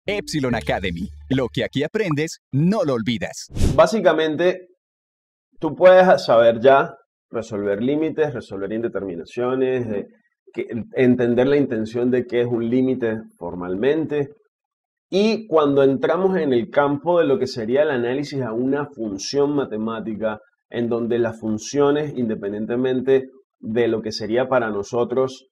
Epsilon Academy. Lo que aquí aprendes, no lo olvidas. Básicamente, tú puedes saber ya resolver límites, resolver indeterminaciones, entender la intención de qué es un límite formalmente. Y cuando entramos en el campo de lo que sería el análisis a una función matemática, en donde las funciones, independientemente de lo que sería para nosotros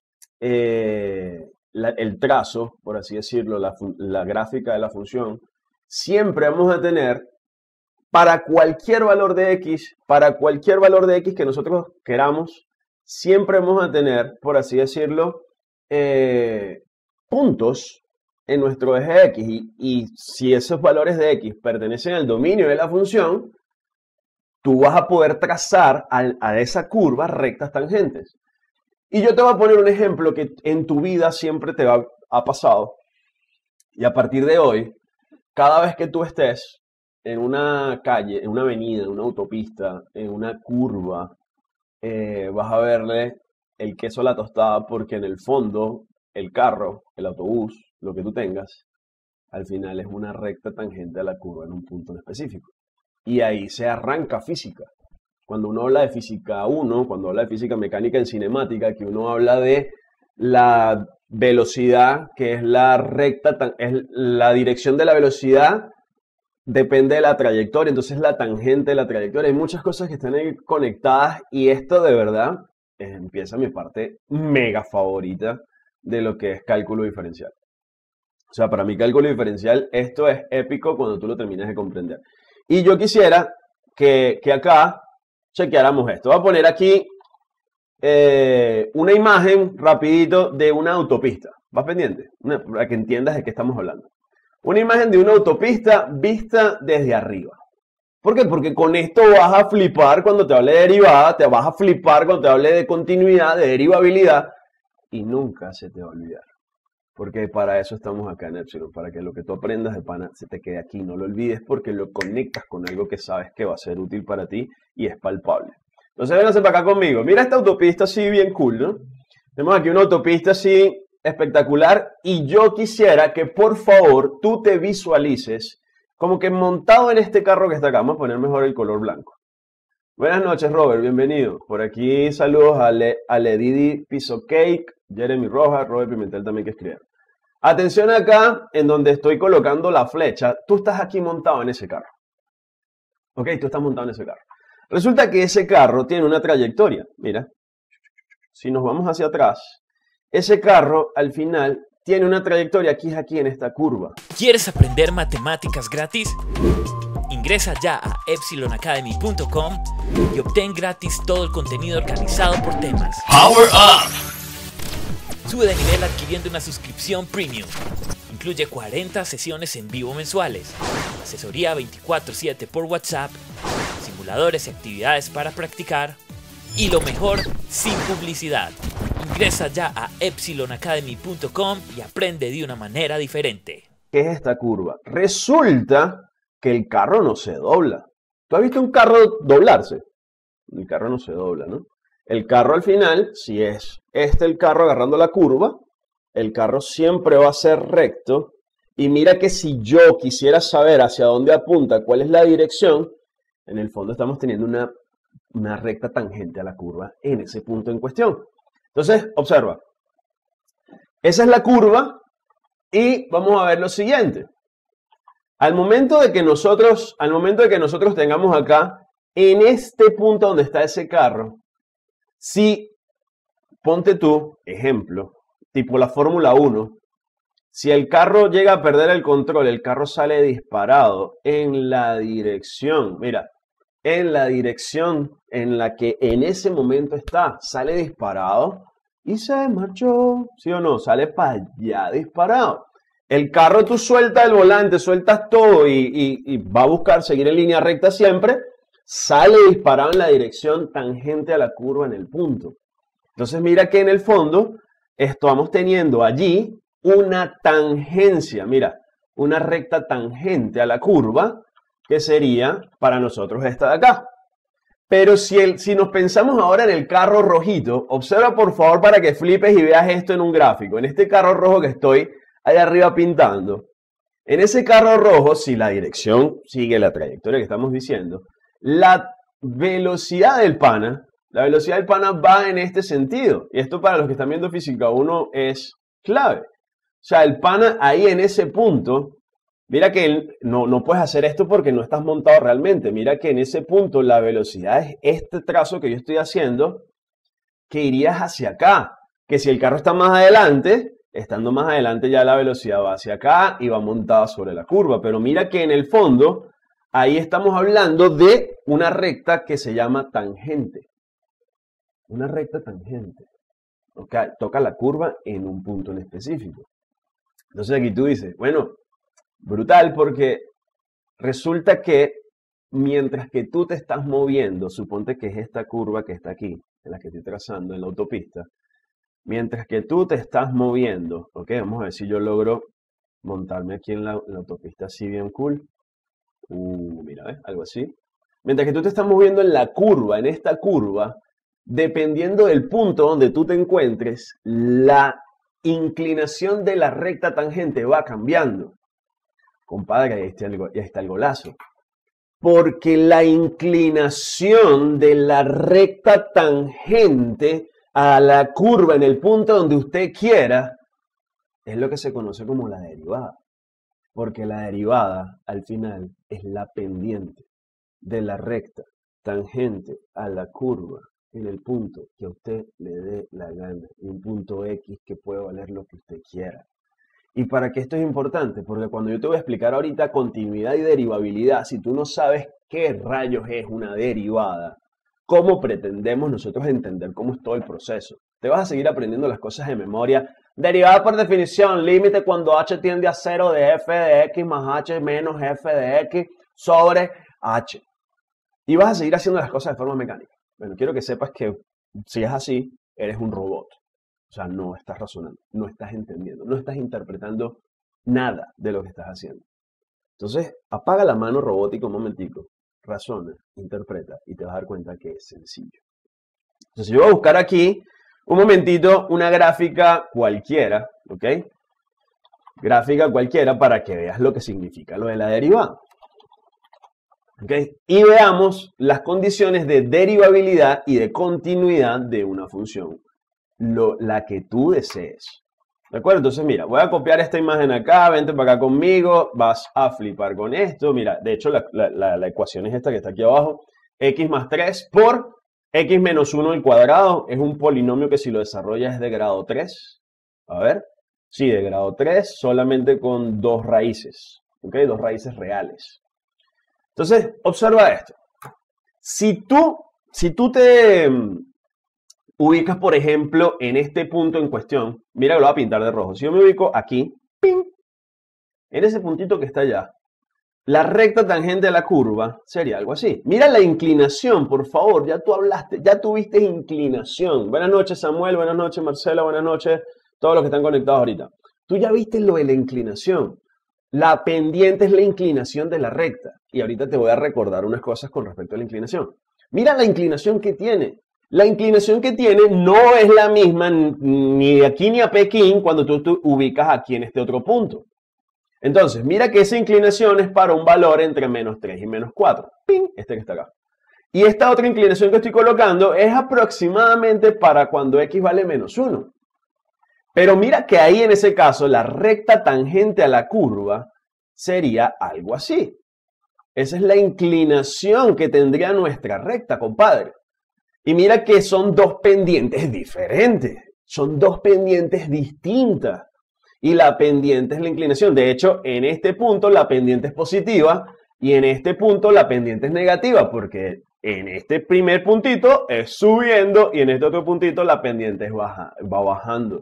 el trazo, por así decirlo, la gráfica de la función, siempre vamos a tener para cualquier valor de x, que nosotros queramos, siempre vamos a tener, por así decirlo, puntos en nuestro eje x. Y si esos valores de x pertenecen al dominio de la función, tú vas a poder trazar a esa curva rectas tangentes. Y yo te voy a poner un ejemplo que en tu vida siempre te ha pasado. Y a partir de hoy, cada vez que tú estés en una calle, en una avenida, en una autopista, en una curva, vas a verle el queso a la tostada, porque en el fondo, el carro, el autobús, lo que tú tengas, al final es una recta tangente a la curva en un punto en específico. Y ahí se arranca física. Cuando uno habla de física 1, cuando habla de física mecánica en cinemática, que uno habla de la velocidad, que es la recta, es la dirección de la velocidad, depende de la trayectoria, entonces la tangente de la trayectoria. Hay muchas cosas que están ahí conectadas y esto de verdad empieza mi parte mega favorita de lo que es cálculo diferencial. O sea, para mí cálculo diferencial, esto es épico cuando tú lo terminas de comprender. Y yo quisiera que acá chequeáramos esto. Voy a poner aquí una imagen rapidito de una autopista. ¿Vas pendiente? Para que entiendas de qué estamos hablando. Una imagen de una autopista vista desde arriba. ¿Por qué? Porque con esto vas a flipar cuando te hable de derivada, te vas a flipar cuando te hable de continuidad, de derivabilidad, y nunca se te va a olvidar. Porque para eso estamos acá en Epsilon, para que lo que tú aprendas de pana se te quede aquí, no lo olvides, porque lo conectas con algo que sabes que va a ser útil para ti y es palpable. Entonces vénganse para acá conmigo. Mira esta autopista así bien cool, ¿no? Tenemos aquí una autopista así espectacular y yo quisiera que por favor tú te visualices como que montado en este carro que está acá. Vamos a poner mejor el color blanco. Buenas noches, Robert, bienvenido. Por aquí saludos a Ledidi Piso Cake, Jeremy Rojas, Robert Pimentel también que escribe. Atención acá, en donde estoy colocando la flecha, tú estás aquí montado en ese carro. Ok, tú estás montado en ese carro. Resulta que ese carro tiene una trayectoria. Mira, si nos vamos hacia atrás, ese carro al final tiene una trayectoria aquí en esta curva. ¿Quieres aprender matemáticas gratis? Ingresa ya a epsilonacademy.com y obtén gratis todo el contenido organizado por temas. Power Up. Sube de nivel adquiriendo una suscripción premium. Incluye 40 sesiones en vivo mensuales, asesoría 24/7 por WhatsApp, simuladores y actividades para practicar, y lo mejor, sin publicidad. Ingresa ya a epsilonacademy.com y aprende de una manera diferente. ¿Qué es esta curva? Resulta que el carro no se dobla. ¿Tú has visto un carro doblarse? El carro no se dobla, ¿no? El carro al final, si es el carro agarrando la curva, el carro siempre va a ser recto. Y mira que si yo quisiera saber hacia dónde apunta, cuál es la dirección, en el fondo estamos teniendo una recta tangente a la curva en ese punto en cuestión. Entonces, observa. Esa es la curva y vamos a ver lo siguiente. Al momento de que nosotros tengamos acá, en este punto donde está ese carro, si, ponte tú, ejemplo, tipo la Fórmula 1, si el carro llega a perder el control, el carro sale disparado en la dirección, mira, en la dirección en la que en ese momento está, sale disparado y se marchó, ¿sí o no? Sale para allá disparado. El carro tú sueltas el volante, sueltas todo y va a buscar seguir en línea recta siempre, sale disparado en la dirección tangente a la curva en el punto. Entonces mira que en el fondo estamos teniendo allí una tangencia, mira, una recta tangente a la curva que sería para nosotros esta de acá. Pero si nos pensamos ahora en el carro rojito, observa por favor para que flipes y veas esto en un gráfico. En este carro rojo que estoy allá arriba pintando. En ese carro rojo, si la dirección sigue la trayectoria que estamos diciendo, la velocidad del pana va en este sentido. Y esto para los que están viendo Física 1 es clave. O sea, el pana ahí en ese punto, mira que no puedes hacer esto porque no estás montado realmente. Mira que en ese punto la velocidad es este trazo que yo estoy haciendo, que irías hacia acá. Que si el carro está más adelante, estando más adelante ya la velocidad va hacia acá y va montada sobre la curva. Pero mira que en el fondo, ahí estamos hablando de una recta que se llama tangente. Una recta tangente. Okay, toca la curva en un punto en específico. Entonces aquí tú dices, bueno, brutal, porque resulta que mientras que tú te estás moviendo, suponte que es esta curva que está aquí, en la que estoy trazando en la autopista, mientras que tú te estás moviendo, ok, vamos a ver si yo logro montarme aquí en la autopista así bien cool. Mira, ¿ves? Algo así. Mientras que tú te estás moviendo en la curva, en esta curva, dependiendo del punto donde tú te encuentres, la inclinación de la recta tangente va cambiando. Compadre, ahí está el golazo. Porque la inclinación de la recta tangente a la curva en el punto donde usted quiera es lo que se conoce como la derivada. Porque la derivada, al final, es la pendiente de la recta tangente a la curva en el punto que a usted le dé la gana. Y un punto X que puede valer lo que usted quiera. ¿Y para qué esto es importante? Porque cuando yo te voy a explicar ahorita continuidad y derivabilidad, si tú no sabes qué rayos es una derivada, ¿cómo pretendemos nosotros entender cómo es todo el proceso? Te vas a seguir aprendiendo las cosas de memoria. Derivada por definición, límite cuando h tiende a 0 de f de x más h menos f de x sobre h. Y vas a seguir haciendo las cosas de forma mecánica. Bueno, quiero que sepas que si es así, eres un robot. O sea, no estás razonando, no estás entendiendo, no estás interpretando nada de lo que estás haciendo. Entonces, apaga la mano robótica un momentico, razona, interpreta y te vas a dar cuenta que es sencillo. Entonces, yo voy a buscar aquí un momentito una gráfica cualquiera, ¿ok? Gráfica cualquiera para que veas lo que significa lo de la derivada. ¿Ok? Y veamos las condiciones de derivabilidad y de continuidad de una función. La que tú desees. ¿De acuerdo? Entonces, mira, voy a copiar esta imagen acá, vente para acá conmigo, vas a flipar con esto. Mira, de hecho, la ecuación es esta que está aquí abajo. X más 3 por X menos 1 al cuadrado. Es un polinomio que si lo desarrollas es de grado 3. A ver. Sí, de grado 3, solamente con dos raíces. ¿Ok? Dos raíces reales. Entonces, observa esto. Si tú te ubicas, por ejemplo, en este punto en cuestión, mira que lo voy a pintar de rojo. Si yo me ubico aquí, ¡ping!, en ese puntito que está allá, la recta tangente a la curva sería algo así. Mira la inclinación, por favor, ya tú hablaste, ya tuviste inclinación. Buenas noches, Samuel, buenas noches, Marcela, buenas noches, todos los que están conectados ahorita. Tú ya viste lo de la inclinación. La pendiente es la inclinación de la recta. Y ahorita te voy a recordar unas cosas con respecto a la inclinación. Mira la inclinación que tiene. La inclinación que tiene no es la misma ni de aquí ni a Pekín cuando tú te ubicas aquí en este otro punto. Entonces, mira que esa inclinación es para un valor entre menos 3 y menos 4. ¡Ping! Este que está acá. Y esta otra inclinación que estoy colocando es aproximadamente para cuando x vale menos 1. Pero mira que ahí en ese caso la recta tangente a la curva sería algo así. Esa es la inclinación que tendría nuestra recta, compadre. Y mira que son dos pendientes diferentes. Son dos pendientes distintas. Y la pendiente es la inclinación. De hecho, en este punto la pendiente es positiva y en este punto la pendiente es negativa. Porque en este primer puntito es subiendo y en este otro puntito la pendiente va bajando.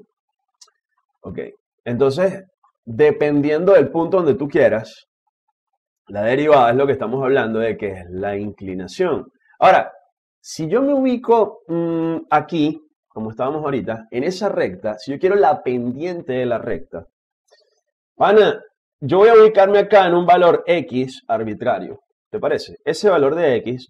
Ok. Entonces, dependiendo del punto donde tú quieras, la derivada es lo que estamos hablando de que es la inclinación. Ahora, si yo me ubico aquí, como estábamos ahorita, en esa recta, si yo quiero la pendiente de la recta, pana, yo voy a ubicarme acá en un valor X arbitrario. ¿Te parece? Ese valor de X,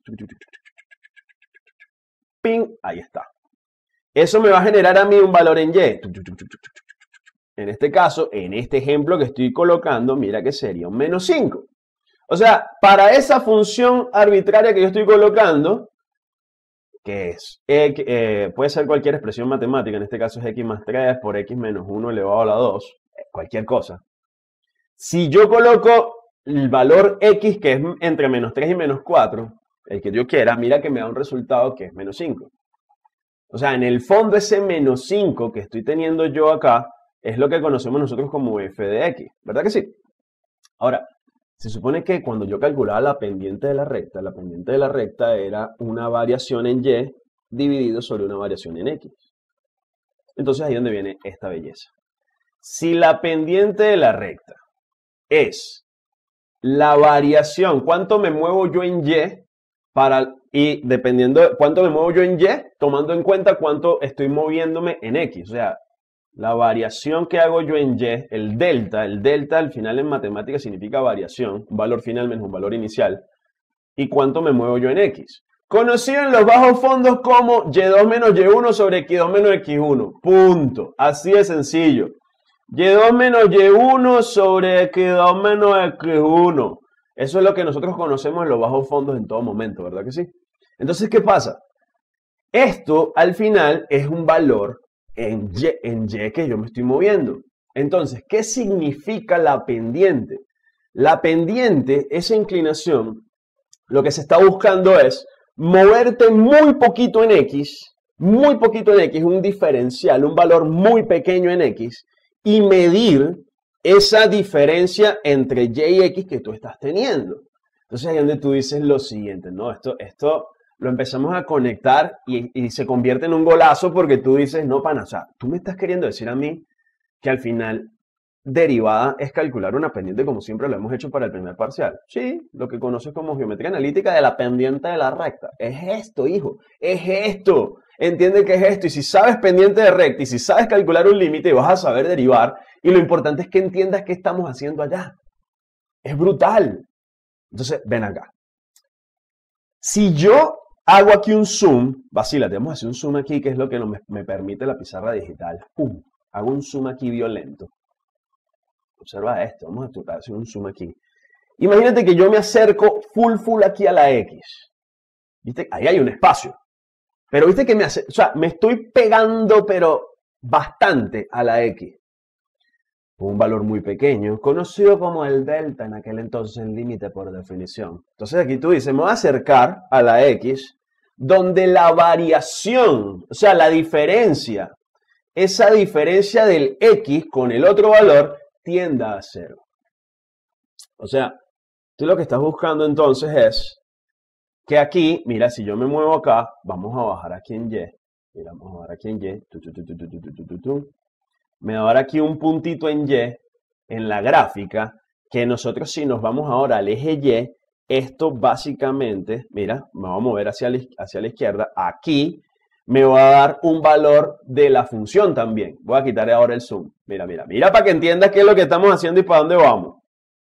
ping, ahí está. Eso me va a generar a mí un valor en Y. En este caso, en este ejemplo que estoy colocando, mira que sería un menos 5. O sea, para esa función arbitraria que yo estoy colocando, que es, puede ser cualquier expresión matemática, en este caso es x más 3 por x menos 1 elevado a la 2, cualquier cosa. Si yo coloco el valor x, que es entre menos 3 y menos 4, el que yo quiera, mira que me da un resultado que es menos 5. O sea, en el fondo ese menos 5 que estoy teniendo yo acá es lo que conocemos nosotros como f de x, ¿verdad que sí? Ahora, se supone que cuando yo calculaba la pendiente de la recta era una variación en y dividido sobre una variación en x. Entonces ahí es donde viene esta belleza. Si la pendiente de la recta es la variación, cuánto me muevo yo en y dependiendo de cuánto me muevo yo en y, tomando en cuenta cuánto estoy moviéndome en x. O sea, la variación que hago yo en y, el delta al final en matemáticas significa variación, un valor final menos un valor inicial, y cuánto me muevo yo en x. Conocido en los bajos fondos como y2 menos y1 sobre x2 menos x1. Punto. Así de sencillo. y2 menos y1 sobre x2 menos x1. Eso es lo que nosotros conocemos en los bajos fondos en todo momento, ¿verdad que sí? Entonces, ¿qué pasa? Esto al final es un valor en y que yo me estoy moviendo. Entonces, ¿qué significa la pendiente? La pendiente, esa inclinación, lo que se está buscando es moverte muy poquito en x, un diferencial, un valor muy pequeño en x, y medir esa diferencia entre y y x que tú estás teniendo. Entonces ahí es donde tú dices lo siguiente, ¿no? Esto lo empezamos a conectar y se convierte en un golazo porque tú dices, no, pana, o sea, tú me estás queriendo decir a mí que al final derivada es calcular una pendiente como siempre lo hemos hecho para el primer parcial. Sí, lo que conoces como geometría analítica de la pendiente de la recta. Es esto, hijo, es esto. Entiende que es esto. Y si sabes pendiente de recta y si sabes calcular un límite, vas a saber derivar. Y lo importante es que entiendas qué estamos haciendo allá. Es brutal. Entonces, ven acá. Si yo hago aquí un zoom, vacílate, vamos a hacer un zoom aquí, que es lo que me permite la pizarra digital. Hago un zoom aquí violento. Observa esto, vamos a hacer un zoom aquí. Imagínate que yo me acerco full aquí a la X. ¿Viste? Ahí hay un espacio. Pero viste que me estoy pegando, pero bastante a la X. Un valor muy pequeño, conocido como el delta en aquel entonces, el límite por definición. Entonces aquí tú dices, me voy a acercar a la X, donde la variación, o sea, la diferencia, esa diferencia del X con el otro valor, tienda a cero. O sea, tú lo que estás buscando entonces es que aquí, mira, si yo me muevo acá, vamos a bajar aquí en Y. Mira, vamos a bajar aquí en Y. Me va a dar aquí un puntito en Y, en la gráfica, que nosotros si nos vamos ahora al eje Y, esto básicamente, mira, me voy a mover hacia la izquierda, aquí me va a dar un valor de la función también. Voy a quitar ahora el zoom. Mira para que entiendas qué es lo que estamos haciendo y para dónde vamos.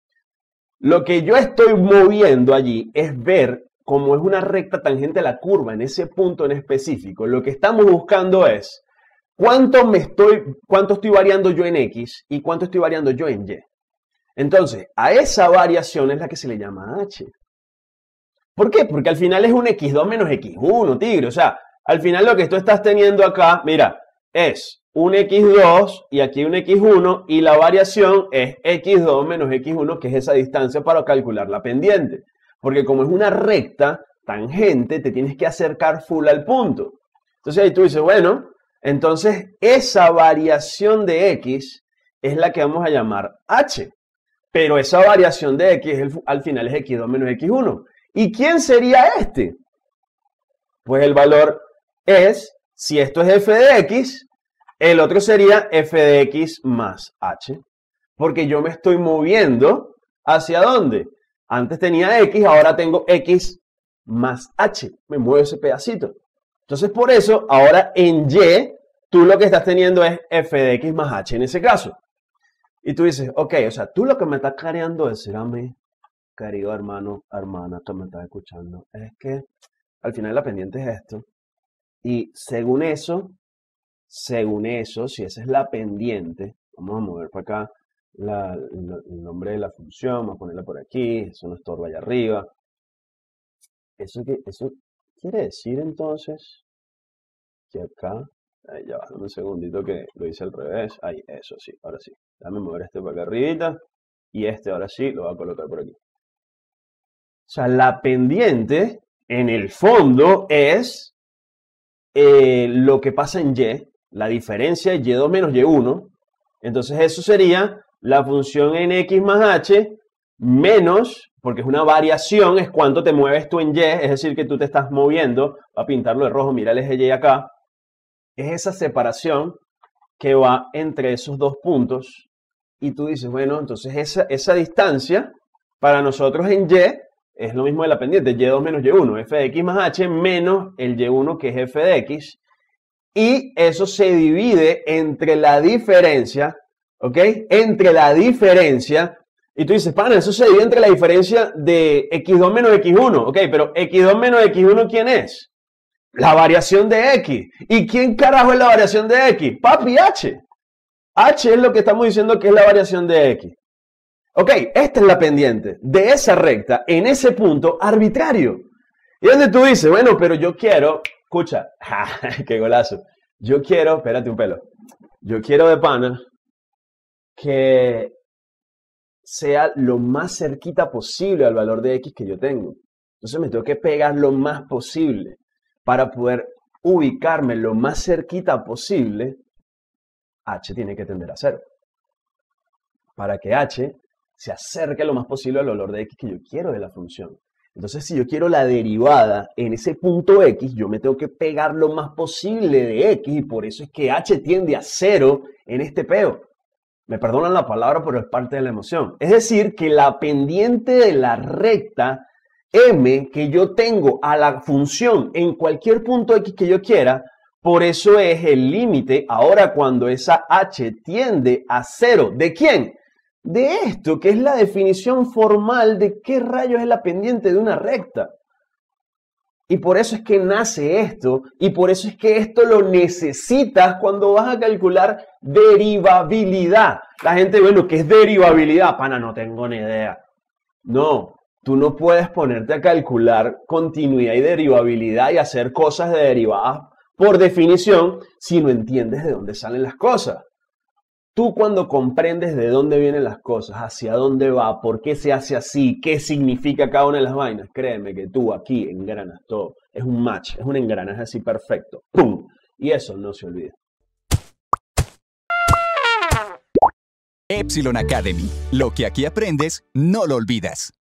Lo que yo estoy moviendo allí es ver cómo es una recta tangente a la curva en ese punto en específico. Lo que estamos buscando es cuánto estoy variando yo en X y cuánto estoy variando yo en Y. Entonces, a esa variación es la que se le llama H. ¿Por qué? Porque al final es un x2 menos x1, tigre. O sea, al final lo que tú estás teniendo acá, mira, es un x2 y aquí un x1 y la variación es x2 menos x1, que es esa distancia para calcular la pendiente. Porque como es una recta tangente, te tienes que acercar full al punto. Entonces ahí tú dices, bueno, entonces esa variación de x es la que vamos a llamar h. Pero esa variación de x al final es x2 menos x1. ¿Y quién sería este? Pues el valor es, si esto es f de x, el otro sería f de x más h. Porque yo me estoy moviendo ¿hacia dónde? Antes tenía x, ahora tengo x más h. Me muevo ese pedacito. Entonces por eso, ahora en y, tú lo que estás teniendo es f de x más h en ese caso. Y tú dices, ok, o sea, tú lo que me estás queriendo decir a mí, querido hermano, hermana, que me estás escuchando, es que al final la pendiente es esto. Y según eso, si esa es la pendiente, Vamos a mover para acá el nombre de la función, vamos a ponerla por aquí, eso no estorba allá arriba. Eso quiere decir entonces que acá, ahí ya va, dame un segundito que lo hice al revés, ahí, eso sí, ahora sí. Déjame mover este para acá arribita y este ahora sí lo voy a colocar por aquí. O sea, la pendiente en el fondo es lo que pasa en y, la diferencia de y2 menos y1. Entonces eso sería la función en x más h menos, porque es una variación, es cuánto te mueves tú en y, es decir, que tú te estás moviendo. Voy a pintarlo de rojo, mira el eje y acá. Es esa separación que va entre esos dos puntos. Y tú dices, bueno, entonces esa distancia para nosotros en y es lo mismo de la pendiente, y2 menos y1, f de x más h menos el y1 que es f de x. Y eso se divide entre la diferencia, ¿ok? Entre la diferencia. Y tú dices, pana, eso se divide entre la diferencia de x2 menos x1. Ok, pero x2 menos x1, ¿quién es? La variación de x. ¿Y quién carajo es la variación de x? Papi, h. H es lo que estamos diciendo que es la variación de x. Ok, esta es la pendiente de esa recta en ese punto arbitrario. Y donde tú dices, bueno, pero yo quiero, escucha, qué golazo. Yo quiero, espérate un pelo. Yo quiero de pana que sea lo más cerquita posible al valor de x que yo tengo. Entonces me tengo que pegar lo más posible para poder ubicarme lo más cerquita posible. H tiene que tender a 0. Para que h se acerque lo más posible al valor de x que yo quiero de la función. Entonces, si yo quiero la derivada en ese punto x, yo me tengo que pegar lo más posible de x, y por eso es que h tiende a 0 en este peo. Me perdonan la palabra, pero es parte de la emoción. Es decir, que la pendiente de la recta m que yo tengo a la función en cualquier punto x que yo quiera, por eso es el límite ahora cuando esa h tiende a 0. ¿De quién? De esto, que es la definición formal de qué rayos es la pendiente de una recta. Y por eso es que nace esto, y por eso es que esto lo necesitas cuando vas a calcular derivabilidad. La gente, bueno, ¿qué es derivabilidad? Pana, no tengo ni idea. No, tú no puedes ponerte a calcular continuidad y derivabilidad y hacer cosas de derivadas por definición si no entiendes de dónde salen las cosas. Tú cuando comprendes de dónde vienen las cosas, hacia dónde va, por qué se hace así, qué significa cada una de las vainas, créeme que tú aquí engranas todo. Es un match, es un engranaje así perfecto. ¡Pum! Y eso no se olvida. Epsilon Academy. Lo que aquí aprendes, no lo olvidas.